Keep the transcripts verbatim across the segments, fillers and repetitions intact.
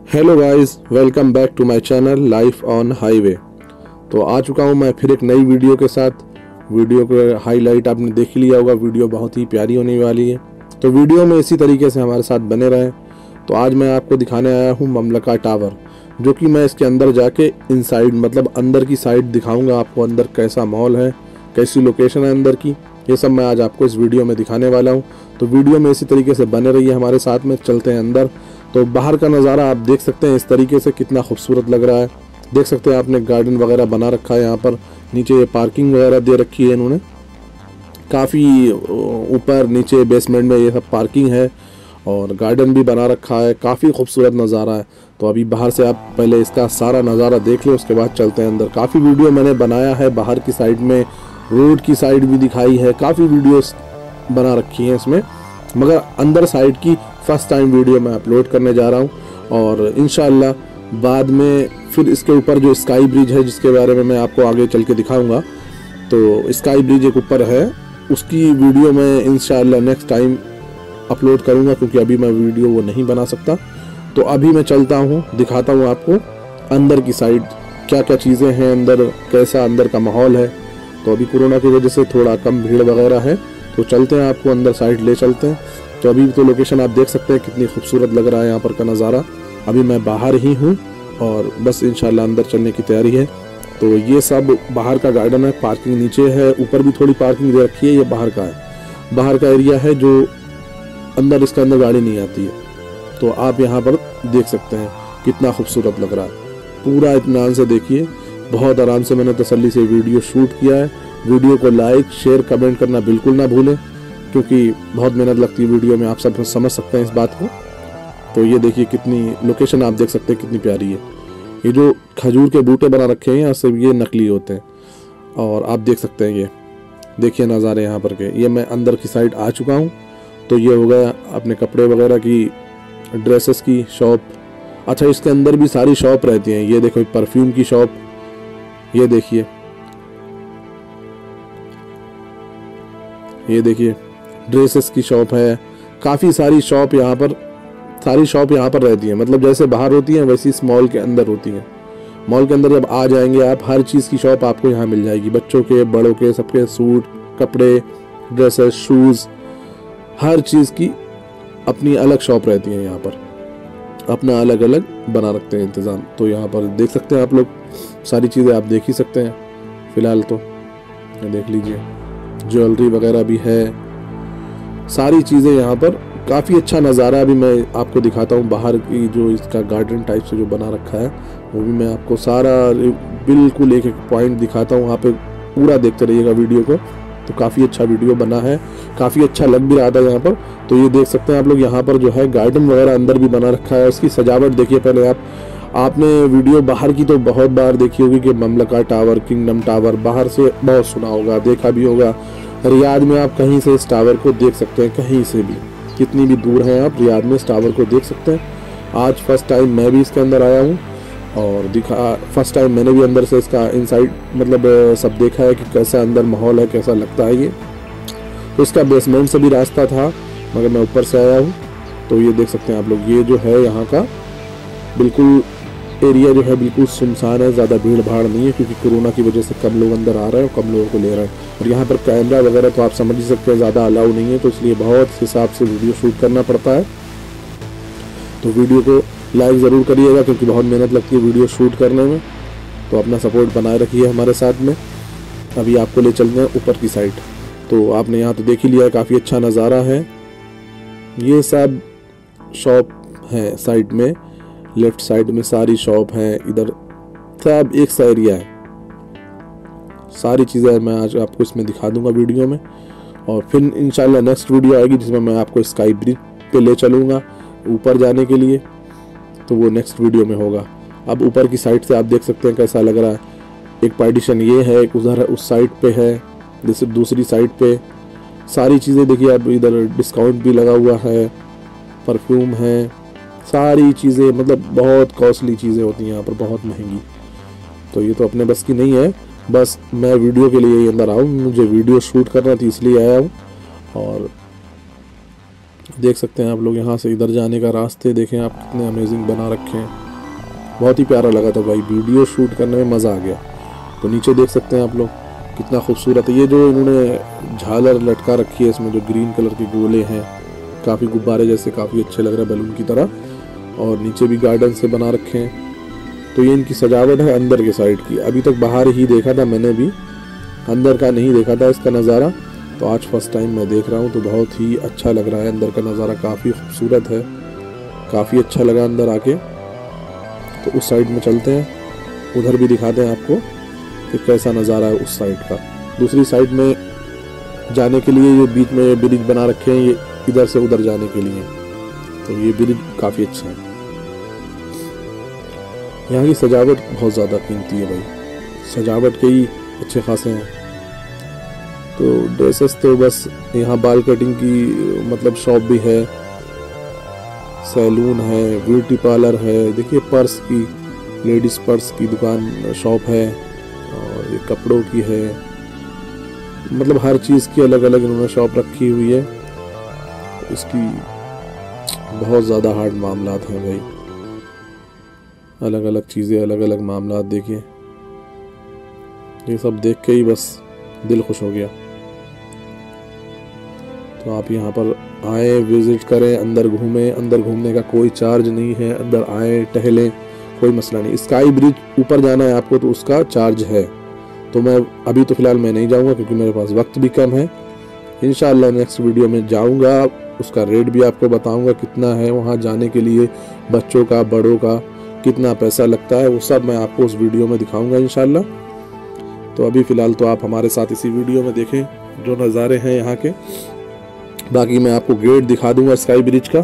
Hello guys, welcome back to my channel life on highway. तो आ चुका हूं मैं फिर एक नई वीडियो के साथ। वीडियो का हाईलाइट आपने देख लिया होगा, वीडियो बहुत ही प्यारी होने वाली है। तो वीडियो में इसी तरीके से हमारे साथ बने रहें। तो आज मैं आपको दिखाने आया हूं ममलका टावर, जो कि मैं इसके अंदर जाके इनसाइड मतलब अंदर की साइड दिखाऊंगा आपको। अंदर कैसा माहौल है, कैसी लोकेशन है अंदर की, ये सब मैं आज आपको इस वीडियो में दिखाने वाला हूँ। तो वीडियो में इसी तरीके से बने रहिए हमारे साथ में। चलते हैं अंदर। तो बाहर का नज़ारा आप देख सकते हैं इस तरीके से, कितना खूबसूरत लग रहा है। देख सकते हैं आपने गार्डन वगैरह बना रखा है यहाँ पर। नीचे ये पार्किंग वगैरह दे रखी है इन्होंने, काफ़ी ऊपर नीचे बेसमेंट में ये सब पार्किंग है और गार्डन भी बना रखा है। काफ़ी खूबसूरत नज़ारा है। तो अभी बाहर से आप पहले इसका सारा नज़ारा देख लो, उसके बाद चलते हैं अंदर। काफ़ी वीडियो मैंने बनाया है, बाहर की साइड में, रोड की साइड भी दिखाई है, काफ़ी वीडियोस बना रखी हैं इसमें, मगर अंदर साइड की फर्स्ट टाइम वीडियो मैं अपलोड करने जा रहा हूँ। और इंशाल्लाह बाद में फिर इसके ऊपर जो स्काई ब्रिज है, जिसके बारे में मैं आपको आगे चल के दिखाऊंगा, तो स्काई ब्रिज एक ऊपर है, उसकी वीडियो मैं इंशाल्लाह नेक्स्ट टाइम अपलोड करूँगा, क्योंकि अभी मैं वीडियो वो नहीं बना सकता। तो अभी मैं चलता हूँ, दिखाता हूँ आपको अंदर की साइड क्या क्या चीज़ें हैं अंदर, कैसा अंदर का माहौल है। तो अभी कोरोना की वजह से थोड़ा कम भीड़ वगैरह है, तो चलते हैं, आपको अंदर साइड ले चलते हैं। तो अभी तो लोकेशन आप देख सकते हैं कितनी खूबसूरत लग रहा है यहाँ पर का नज़ारा। अभी मैं बाहर ही हूँ और बस इंशाल्लाह अंदर चलने की तैयारी है। तो ये सब बाहर का गार्डन है, पार्किंग नीचे है, ऊपर भी थोड़ी पार्किंग दे रखी है। ये बाहर का है, बाहर का एरिया है, जो अंदर इसके अंदर गाड़ी नहीं आती है। तो आप यहाँ पर देख सकते हैं कितना खूबसूरत लग रहा है। पूरा इत्मीनान से देखिए, बहुत आराम से मैंने तसल्ली से वीडियो शूट किया है। वीडियो को लाइक शेयर कमेंट करना बिल्कुल ना भूलें, क्योंकि बहुत मेहनत लगती है वीडियो में, आप सब समझ सकते हैं इस बात को। तो ये देखिए कितनी लोकेशन आप देख सकते हैं कितनी प्यारी है। ये जो खजूर के बूटे बना रखे हैं यहाँ सब, ये नकली होते हैं। और आप देख सकते हैं, ये देखिए नज़ारे यहाँ पर के। ये मैं अंदर की साइड आ चुका हूँ। तो ये हो गया अपने कपड़े वगैरह की, ड्रेसेस की शॉप। अच्छा, इसके अंदर भी सारी शॉप रहती हैं। ये देखो परफ्यूम की शॉप, ये देखिए, ये देखिए ड्रेसेस की शॉप है। काफ़ी सारी शॉप यहाँ पर, सारी शॉप यहाँ पर रहती है। मतलब जैसे बाहर होती हैं वैसी इस मॉल के अंदर होती हैं। मॉल के अंदर जब आ जाएंगे आप, हर चीज़ की शॉप आपको यहाँ मिल जाएगी। बच्चों के, बड़ों के, सबके सूट, कपड़े, ड्रेसेस, शूज़, हर चीज़ की अपनी अलग शॉप रहती है यहाँ पर। अपना अलग अलग बना रखते हैं इंतज़ाम। तो यहाँ पर देख सकते हैं आप लोग, सारी चीज़ें आप देख ही सकते हैं। फ़िलहाल तो देख लीजिए, ज्वेलरी वगैरह भी है, सारी चीज़ें यहाँ पर। काफ़ी अच्छा नज़ारा भी मैं आपको दिखाता हूँ। बाहर की जो इसका गार्डन टाइप से जो बना रखा है, वो भी मैं आपको सारा बिल्कुल एक एक पॉइंट दिखाता हूँ। वहाँ पे पूरा देखते रहिएगा वीडियो को। तो काफ़ी अच्छा वीडियो बना है, काफ़ी अच्छा लग भी रहा था यहाँ पर। तो ये देख सकते हैं आप लोग, यहाँ पर जो है गार्डन वगैरह अंदर भी बना रखा है। उसकी सजावट देखिए पहले आप। आपने वीडियो बाहर की तो बहुत बार देखी होगी कि ममलका टावर, किंगडम टावर, बाहर से बहुत सुना होगा, देखा भी होगा। रियाद में आप कहीं से इस टावर को देख सकते हैं, कहीं से भी, कितनी भी दूर हैं आप, रियाद में इस टावर को देख सकते हैं। आज फर्स्ट टाइम मैं भी इसके अंदर आया हूँ और दिखा, फर्स्ट टाइम मैंने भी अंदर से इसका इनसाइड मतलब सब देखा है कि कैसा अंदर माहौल है, कैसा लगता है ये। तो इसका बेसमेंट से भी रास्ता था, मगर मैं ऊपर से आया हूँ। तो ये देख सकते हैं आप लोग, ये जो है यहाँ का बिल्कुल एरिया जो है बिल्कुल सुनसान है, ज़्यादा भीड़ भाड़ नहीं है, क्योंकि कोरोना की वजह से कम लोग अंदर आ रहे हैं और कम लोगों को ले रहे हैं। और यहाँ पर कैमरा वगैरह तो आप समझ ही सकते हैं ज़्यादा अलाउ नहीं है, तो इसलिए बहुत हिसाब से वीडियो शूट करना पड़ता है। तो वीडियो को लाइक ज़रूर करिएगा, क्योंकि बहुत मेहनत लगती है वीडियो शूट करने में। तो अपना सपोर्ट बनाए रखिए हमारे साथ में। अभी आपको ले चलते हैं ऊपर की साइड। तो आपने यहाँ तो देख ही लिया है, काफ़ी अच्छा नज़ारा है। ये सब शॉप है साइड में, लेफ्ट साइड में सारी शॉप है, इधर सब एक सा एरिया है। सारी चीज़ें मैं आज आपको इसमें दिखा दूंगा वीडियो में। और फिर इंशाल्लाह नेक्स्ट वीडियो आएगी जिसमें मैं आपको स्काई ब्रिज पे ले चलूँगा ऊपर जाने के लिए। तो वो नेक्स्ट वीडियो में होगा। अब ऊपर की साइड से आप देख सकते हैं कैसा लग रहा है। एक पार्टीशन ये है, एक उधर उस साइड पे है, जैसे दूसरी साइड पे सारी चीज़ें देखिए। अब इधर डिस्काउंट भी लगा हुआ है, परफ्यूम है, सारी चीज़ें, मतलब बहुत कॉस्टली चीज़ें होती हैं यहाँ पर, बहुत महंगी। तो ये तो अपने बस की नहीं है। बस मैं वीडियो के लिए अंदर आऊँ, मुझे वीडियो शूट करना थी इसलिए आया हूँ। और देख सकते हैं आप लोग यहाँ से इधर जाने का रास्ते देखें आप कितने अमेजिंग बना रखे हैं, बहुत ही प्यारा लगा था भाई, वीडियो शूट करने में मज़ा आ गया। तो नीचे देख सकते हैं आप लोग कितना खूबसूरत है, ये जो इन्होंने झालर लटका रखी है इसमें जो ग्रीन कलर के गोले हैं, काफ़ी गुब्बारे जैसे काफ़ी अच्छे लग रहे हैं बैलून की तरह, और नीचे भी गार्डन से बना रखे हैं। तो ये इनकी सजावट है अंदर के साइड की, अभी तक बाहर ही देखा था मैंने भी, अंदर का नहीं देखा था इसका नज़ारा, तो आज फर्स्ट टाइम मैं देख रहा हूँ, तो बहुत ही अच्छा लग रहा है। अंदर का नज़ारा काफ़ी खूबसूरत है, काफ़ी अच्छा लगा अंदर आके। तो उस साइड में चलते हैं, उधर भी दिखाते हैं आपको कि कैसा नज़ारा है उस साइड का। दूसरी साइड में जाने के लिए ये बीच में ब्रिज बना रखे हैं, ये इधर से उधर जाने के लिए, तो ये ब्रिज काफ़ी अच्छा है। यहाँ की सजावट बहुत ज़्यादा कीमती है भाई, सजावट के ही अच्छे खासे हैं। तो ड्रेसेस तो बस यहाँ बाल कटिंग की मतलब शॉप भी है, सैलून है, ब्यूटी पार्लर है, देखिए पर्स की, लेडीज़ पर्स की दुकान शॉप है, और ये कपड़ों की है, मतलब हर चीज़ की अलग अलग इन्होंने शॉप रखी हुई है। इसकी बहुत ज़्यादा हार्ड मामलात हैं भाई, अलग अलग चीज़ें, अलग अलग मामलात। देखिए ये सब देख के ही बस दिल खुश हो गया। तो आप यहाँ पर आए, विज़िट करें, अंदर घूमें, अंदर घूमने का कोई चार्ज नहीं है, अंदर आए टहलें, कोई मसला नहीं। स्काई ब्रिज ऊपर जाना है आपको तो उसका चार्ज है, तो मैं अभी तो फ़िलहाल मैं नहीं जाऊँगा क्योंकि मेरे पास वक्त भी कम है। इंशाल्लाह नेक्स्ट वीडियो में जाऊँगा, उसका रेट भी आपको बताऊँगा कितना है वहाँ जाने के लिए, बच्चों का बड़ों का कितना पैसा लगता है, वो सब मैं आपको उस वीडियो में दिखाऊँगा इंशाल्लाह। तो अभी फ़िलहाल तो आप हमारे साथ इसी वीडियो में देखें जो नज़ारे हैं यहाँ के, बाकी मैं आपको गेट दिखा दूंगा स्काई ब्रिज का।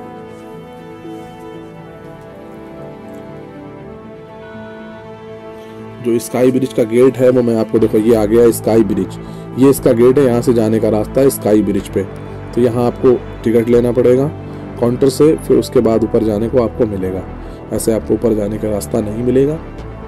जो स्काई ब्रिज का गेट है वो मैं आपको, देखो ये आ गया स्काई ब्रिज, ये इसका गेट है, यहाँ से जाने का रास्ता है स्काई ब्रिज पे। तो यहाँ आपको टिकट लेना पड़ेगा काउंटर से, फिर उसके बाद ऊपर जाने को आपको मिलेगा, ऐसे आपको ऊपर जाने का रास्ता नहीं मिलेगा।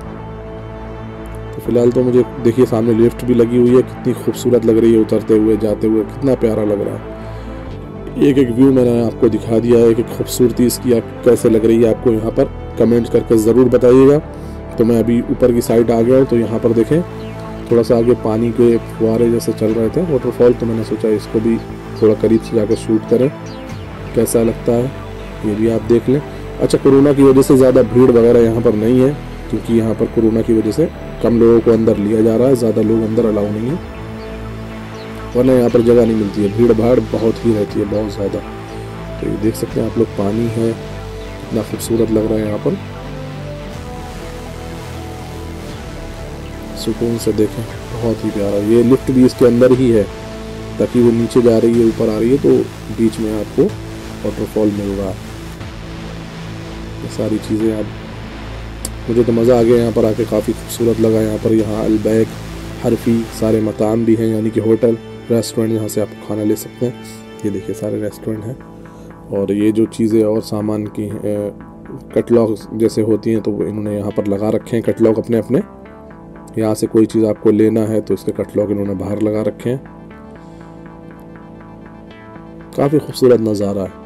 तो फिलहाल तो मुझे देखिए सामने लिफ्ट भी लगी हुई है, कितनी खूबसूरत लग रही है, उतरते हुए जाते हुए कितना प्यारा लग रहा है। एक एक व्यू मैंने आपको दिखा दिया है, एक एक खूबसूरती इसकी आप कैसे लग रही है आपको यहाँ पर कमेंट करके ज़रूर बताइएगा। तो मैं अभी ऊपर की साइड आ गया हूँ, तो यहाँ पर देखें थोड़ा सा आगे पानी के फुहारे जैसे चल रहे थे, वाटरफॉल, तो मैंने सोचा इसको भी थोड़ा करीब से जाकर शूट करें, कैसा लगता है ये भी आप देख लें। अच्छा, कोरोना की वजह से ज़्यादा भीड़ वगैरह यहाँ पर नहीं है, क्योंकि यहाँ पर कोरोना की वजह से कम लोगों को अंदर लिया जा रहा है, ज़्यादा लोग अंदर अलाउ नहीं है, वरना यहाँ पर जगह नहीं मिलती है, भीड़ भाड़ बहुत ही रहती है, बहुत ज़्यादा। तो ये देख सकते हैं आप लोग, पानी है, कितना खूबसूरत लग रहा है यहाँ पर, सुकून से देखें, बहुत ही प्यारा। ये लिफ्ट भी इसके अंदर ही है ताकि वो नीचे जा रही है ऊपर आ रही है, तो बीच में आपको वाटरफॉल मिल रहा है। ये सारी चीज़ें आप, मुझे तो मज़ा आ गया यहाँ पर आके, काफ़ी खूबसूरत लगा यहाँ पर। यहाँ अलबैक, हरफी सारे मकान भी हैं, यानी कि होटल रेस्टोरेंट, यहाँ से आप खाना ले सकते हैं। ये देखिए सारे रेस्टोरेंट हैं, और ये जो चीज़ें और सामान की कटलॉग जैसे होती हैं तो वो इन्होंने यहाँ पर लगा रखे हैं, कटलॉग अपने अपने। यहाँ से कोई चीज़ आपको लेना है तो इसके कटलॉग इन्होंने बाहर लगा रखे हैं। काफ़ी खूबसूरत नज़ारा है।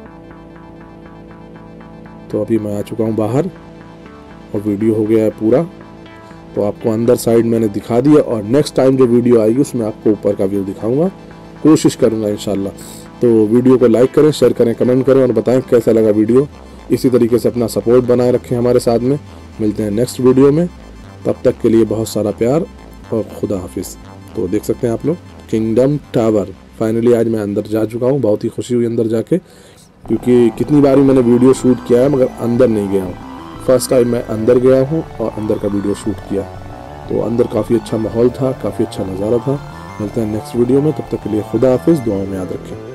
तो अभी मैं आ चुका हूँ बाहर और वीडियो हो गया है पूरा, तो आपको अंदर साइड मैंने दिखा दिया, और नेक्स्ट टाइम जो वीडियो आएगी उसमें आपको ऊपर का व्यू दिखाऊंगा, कोशिश करूंगा इंशाल्लाह। तो वीडियो को लाइक करें, शेयर करें, कमेंट करें और बताएं कैसा लगा वीडियो। इसी तरीके से अपना सपोर्ट बनाए रखें हमारे साथ में। मिलते हैं नेक्स्ट वीडियो में, तब तक के लिए बहुत सारा प्यार और खुदा हाफिज़। तो देख सकते हैं आप लोग किंगडम टावर, फाइनली आज मैं अंदर जा चुका हूँ। बहुत ही खुशी हुई अंदर जाके, क्योंकि कितनी बार मैंने वीडियो शूट किया है मगर अंदर नहीं गया हूँ। फर्स्ट टाइम मैं अंदर गया हूँ और अंदर का वीडियो शूट किया, तो अंदर काफ़ी अच्छा माहौल था, काफ़ी अच्छा नज़ारा था। मिलते हैं नेक्स्ट वीडियो में, तब तक के लिए खुदा हाफिज़, दुआओं में याद रखें।